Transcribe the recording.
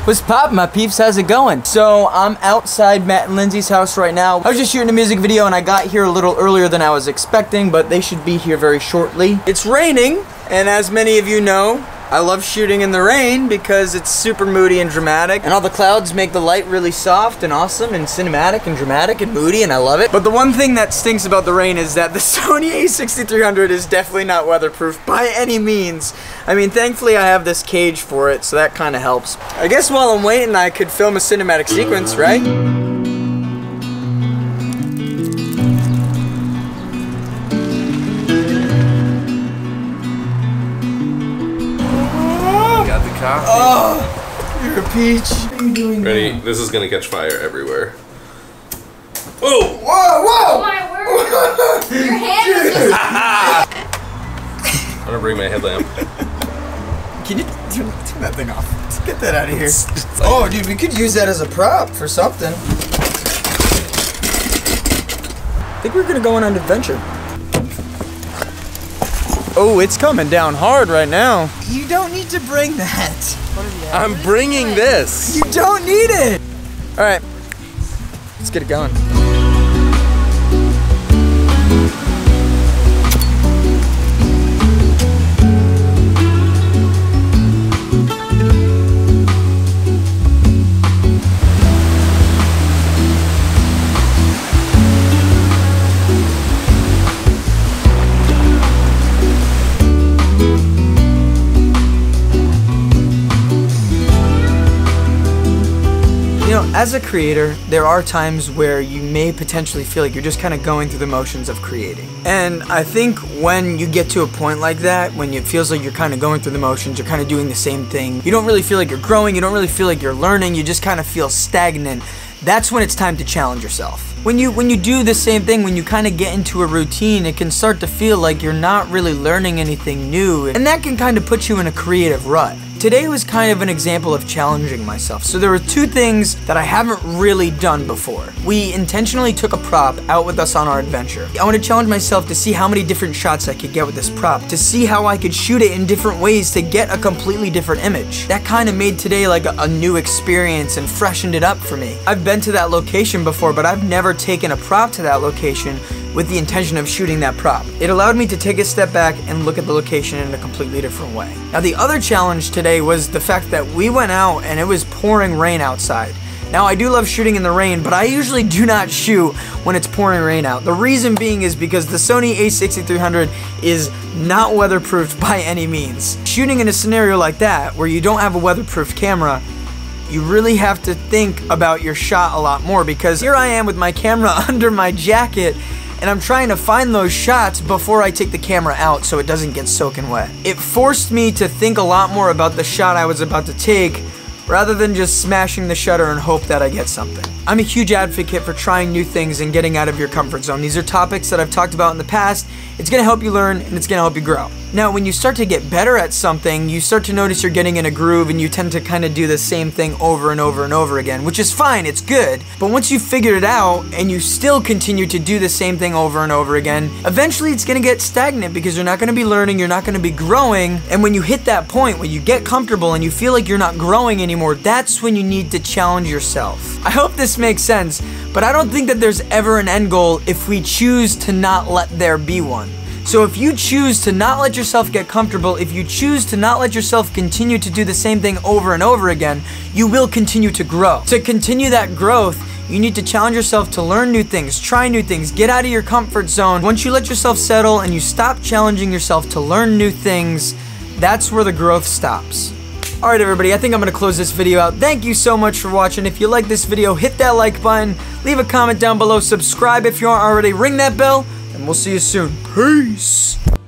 What's poppin', my peeps? How's it going? So I'm outside Matt and Lindsay's house right now. I was just shooting a music video and I got here a little earlier than I was expecting, but they should be here very shortly. It's raining, and as many of you know, I love shooting in the rain because it's super moody and dramatic, and all the clouds make the light really soft and awesome and cinematic and dramatic and moody, and I love it. But the one thing that stinks about the rain is that the Sony a6300 is definitely not weatherproof by any means. I mean, thankfully I have this cage for it, so that kind of helps. I guess while I'm waiting I could film a cinematic sequence, right? Oh, you're a peach. What are you doing? Ready? This is gonna catch fire everywhere. Oh! Whoa! Whoa! Oh my word! Your hand is just... I'm gonna bring my headlamp. Can you turn that thing off? Let's get that out of here. Oh, dude, we could use that as a prop for something. I think we're gonna go on an adventure. Oh, it's coming down hard right now. You don't need to bring that. I'm bringing this. You don't need it. All right, let's get it going. You know, as a creator, there are times where you may potentially feel like you're just kind of going through the motions of creating. And I think when you get to a point like that, when it feels like you're kind of going through the motions, you're kind of doing the same thing, you don't really feel like you're growing, you don't really feel like you're learning, you just kind of feel stagnant, that's when it's time to challenge yourself. When you do the same thing, when you kind of get into a routine, it can start to feel like you're not really learning anything new, and that can kind of put you in a creative rut. Today was kind of an example of challenging myself. So there were two things that I haven't really done before. We intentionally took a prop out with us on our adventure. I want to challenge myself to see how many different shots I could get with this prop, to see how I could shoot it in different ways to get a completely different image. That kind of made today like a new experience and freshened it up for me. I've been to that location before, but I've never taken a prop to that location with the intention of shooting that prop. It allowed me to take a step back and look at the location in a completely different way. Now the other challenge today was the fact that we went out and it was pouring rain outside. Now I do love shooting in the rain, but I usually do not shoot when it's pouring rain out. The reason being is because the Sony a6300 is not weatherproofed by any means. Shooting in a scenario like that, where you don't have a weatherproof camera, you really have to think about your shot a lot more, because here I am with my camera under my jacket and I'm trying to find those shots before I take the camera out so it doesn't get soaking wet. It forced me to think a lot more about the shot I was about to take rather than just smashing the shutter and hope that I get something. I'm a huge advocate for trying new things and getting out of your comfort zone. These are topics that I've talked about in the past. It's gonna help you learn and it's gonna help you grow. Now, when you start to get better at something, you start to notice you're getting in a groove and you tend to kind of do the same thing over and over and over again, which is fine, it's good. But once you've figured it out and you still continue to do the same thing over and over again, eventually it's gonna get stagnant because you're not gonna be learning, you're not gonna be growing. And when you hit that point where you get comfortable and you feel like you're not growing anymore, that's when you need to challenge yourself. I hope this makes sense, but I don't think that there's ever an end goal if we choose to not let there be one. So if you choose to not let yourself get comfortable, if you choose to not let yourself continue to do the same thing over and over again, you will continue to grow. To continue that growth, you need to challenge yourself to learn new things, try new things, get out of your comfort zone. Once you let yourself settle and you stop challenging yourself to learn new things, that's where the growth stops. Alright everybody, I think I'm gonna close this video out. Thank you so much for watching. If you like this video, hit that like button, leave a comment down below, subscribe if you aren't already, ring that bell, and we'll see you soon. Peace!